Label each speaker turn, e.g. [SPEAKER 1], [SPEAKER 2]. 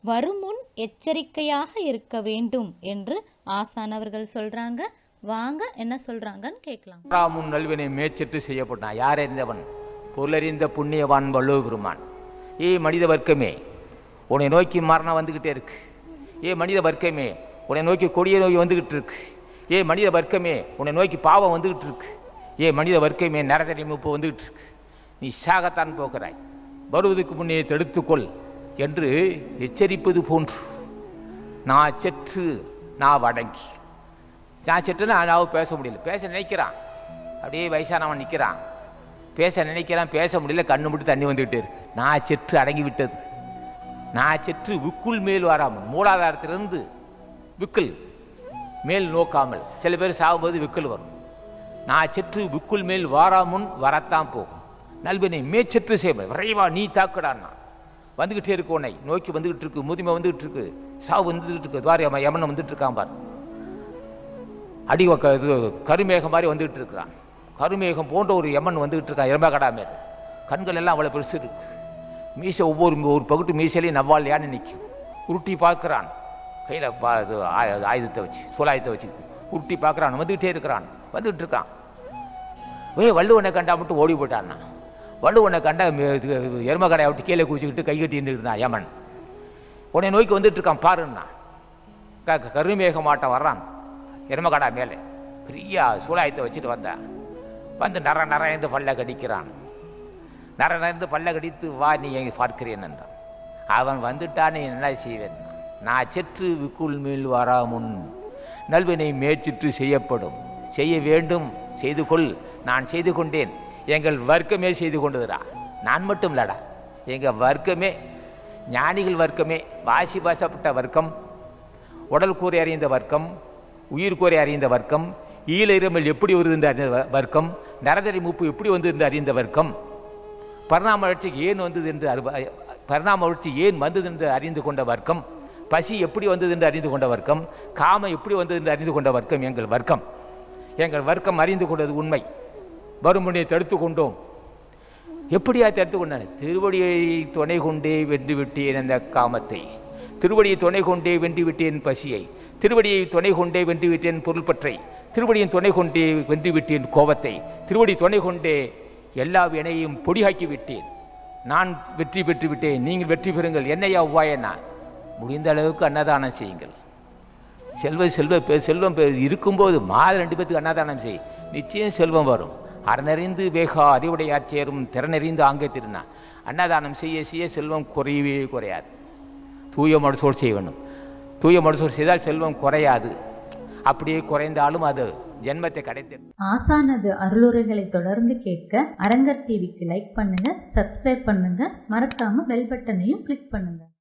[SPEAKER 1] வருமுன் எச்சரிக்கையாக இருக்க வேண்டும் என்று ஆசான் அவர்கள் சொல்றாங்க. வாங்க என்ன சொல்றாங்கன்னு கேட்கலாம்.
[SPEAKER 2] முன் நல்வினை மேய்ச்சிட்டு செய்யப்பட்டான். யார் அறிந்தவன்? பொருளறிந்த புண்ணியவான் வள்ளுவபெருமான். ஏ மனித வர்க்கமே, உன்னை நோக்கி மரணம் வந்துக்கிட்டே இருக்கு. ஏ மனித வர்க்கமே, உன்னை நோக்கி கொடிய நோய் வந்துக்கிட்டு இருக்கு. ஏ மனித வர்க்கமே, உன்னை நோக்கி பாவம் வந்துக்கிட்டு இருக்கு. ஏ மனித வர்க்கமே, நரதடி மூப்பு வந்துக்கிட்டு இருக்கு. நீ சாகத்தான் போகிறாய், வருவதற்கு முன்னே தடுத்துக்கொள் என்று எச்சரிப்பது போன்று. நான் செற்று நான் வடங்கி, நான் செற்றுன்னு நான் பேச முடியல. பேச நினைக்கிறான், அப்படியே வயசானவன் நிற்கிறான். பேச நினைக்கிறான், பேச முடியல. கண்ணு மட்டும் தண்ணி வந்துக்கிட்டே இருக்கு. நான் செற்று அடங்கி விட்டது. நான் செற்று விக்குள் மேல் வராமல், மூலாதாரத்திலிருந்து விக்கல் மேல் நோக்காமல். சில பேர் சாகும்போது விக்கல் வரும். நான் செற்று விக்குள் மேல் வாராமுன் வரத்தான் போகும். நல்வினை மேய்ச்சற்று செய்ய விரைவா நீ தாக்குடான்னா. வந்துக்கிட்டே இருக்கு, உன்னை நோக்கி வந்துக்கிட்டு இருக்கு. முதுமை வந்துக்கிட்டு இருக்கு, சாவு வந்துக்கிட்டு இருக்கு. துவாரி யமனை வந்துட்டு இருக்கான் பார். அடி இது கருமேகம் மாதிரி வந்துக்கிட்டு இருக்கிறான். கருமேகம் போன்ற ஒரு யமன் வந்துக்கிட்டு இருக்கான். எருமகடா மேல் கண்கள் எல்லாம் அவ்வளோ பெருசு இருக்கு. மீசை ஒவ்வொரு பகுட்டு மீசையிலையும் நவ்வால் யானை நிற்கும். உருட்டி பார்க்குறான், கையில் ஆயுதத்தை வச்சு, சூலாயுதத்தை வச்சு உருட்டி பார்க்குறான். வந்துக்கிட்டே இருக்கிறான், வந்துக்கிட்டு இருக்கான். வள்ளுவனை கண்டா மட்டும் ஓடி போட்டான்னா. வள்ளுவனை கண்டா எருமகடையை விட்டு கீழே குதிச்சுக்கிட்டு கை கட்டின்னு இருந்தான் யமன். உன்னை நோக்கி வந்துட்டு இருக்கான் பாருன்னா. கருமேகமாட்டம் வர்றான் எருமகடா மேலே. பெரிய சூலாயத்தை வச்சுட்டு வந்தான். வந்து நரந்து பல்ல கடிக்கிறான். நரந்து பல்ல கடித்து வா நீ எங்கே பார்க்கிறேன் என்றான். அவன் வந்துட்டான், என்ன செய்வேன்? நான் செற்று விக்குள் மேல் வரா முன் நல்வினை மேற்சிற்று செய்யப்படும். செய்ய வேண்டும், செய்து கொள். நான் செய்து கொண்டேன். எங்கள் வர்க்கமே செய்து கொண்டதுடா. நான் மட்டும் இல்லடா, எங்கள் வர்க்கமே, ஞானிகள் வர்க்கமே, வாசி பாசப்பட்ட வர்க்கம், உடல் கூரை அறிந்த வர்க்கம், உயிர் கூரை அறிந்த வர்க்கம், ஈழ இருமல் எப்படி வருது என்று அறிந்த வர்க்கம், நரதரி மூப்பு எப்படி வந்தது என்று அறிந்த வர்க்கம், பரிணாம வளர்ச்சிக்கு ஏன் வந்தது என்று பரிணாம வளர்ச்சி ஏன் வந்தது என்று அறிந்து கொண்ட வர்க்கம், பசி எப்படி வந்தது என்று அறிந்து கொண்ட வர்க்கம், காமம் எப்படி வந்தது என்று அறிந்து கொண்ட வர்க்கம் எங்கள் வர்க்கம். எங்கள் வர்க்கம் அறிந்து கொண்டது உண்மை. வருமுனை தடுத்து கொண்டோம். எப்படியா தடுத்து கொண்டான்? திருவடியை துணை கொண்டே வென்று விட்டேன் அந்த காமத்தை, திருவடியை துணை கொண்டே வென்று விட்டேன் பசியை, திருவடியை துணை கொண்டே வென்று விட்டேன் பொருள் பற்றை, திருவடியின் துணை கொண்டே வென்று விட்டேன் கோபத்தை, திருவடி துணை கொண்டே எல்லா வினையும் பொடியாக்கி விட்டேன். நான் வெற்றி பெற்று விட்டேன், நீங்கள் வெற்றி பெறுங்கள். என்னையா உவாயனா? முடிந்த அளவுக்கு அன்னதானம் செய்யுங்கள். செல்வம் இருக்கும்போது மாத 2 பேத்துக்கு அன்னதானம் செய், நிச்சயம் செல்வம் வரும். அறனறிந்து வேகா அறிவுடையார் சேரும், திறனறிந்து ஆங்கே திருநா. அன்னதானம் செய்ய செய்ய செல்வம் குறையவே குறையாது. தூய மனசோடு செய்ய வேண்டும். தூய மனசோடு செய்தால் செல்வம் குறையாது. அப்படியே குறைந்தாலும் அது ஜென்மத்தை கிடைத்து.
[SPEAKER 1] ஆசானது அருளுரைகளை தொடர்ந்து கேட்க அரங்கர் டிவிக்கு லைக் பண்ணுங்க, சப்ஸ்கிரைப் பண்ணுங்க, மறக்காம பெல் பட்டனையும் கிளிக் பண்ணுங்க.